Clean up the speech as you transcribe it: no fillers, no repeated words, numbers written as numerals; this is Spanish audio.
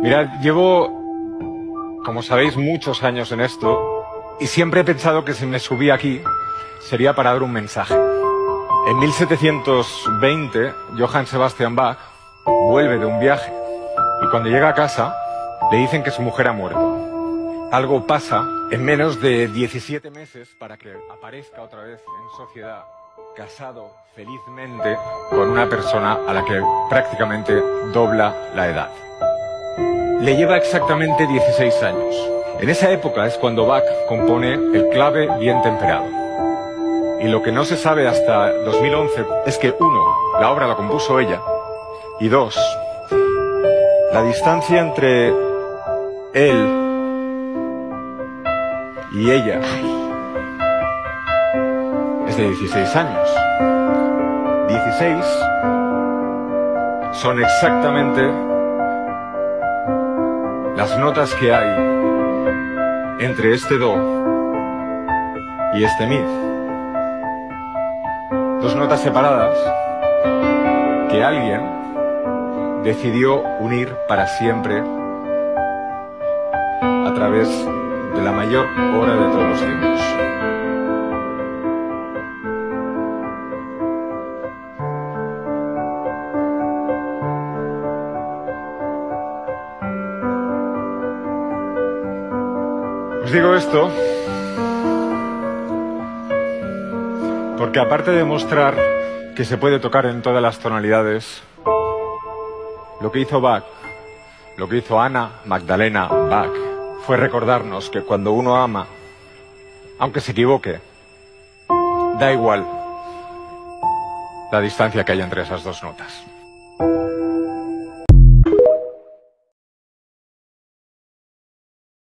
Mirad, llevo, como sabéis, muchos años en esto y siempre he pensado que si me subí aquí sería para dar un mensaje. En 1720, Johann Sebastian Bach vuelve de un viaje y cuando llega a casa le dicen que su mujer ha muerto. Algo pasa en menos de 17 meses para que aparezca otra vez en sociedad, casado felizmente con una persona a la que prácticamente dobla la edad. Le lleva exactamente 16 años. En esa época es cuando Bach compone el clave bien temperado. Y lo que no se sabe hasta 2011 es que, uno, la obra la compuso ella, y dos, la distancia entre él y ella es de 16 años. 16 son exactamente las notas que hay entre este do y este mi. Dos notas separadas que alguien decidió unir para siempre a través de la mayor obra de todos los tiempos. Os digo esto porque aparte de mostrar que se puede tocar en todas las tonalidades, lo que hizo Bach, lo que hizo Anna Magdalena Bach, fue recordarnos que cuando uno ama, aunque se equivoque, da igual la distancia que hay entre esas dos notas.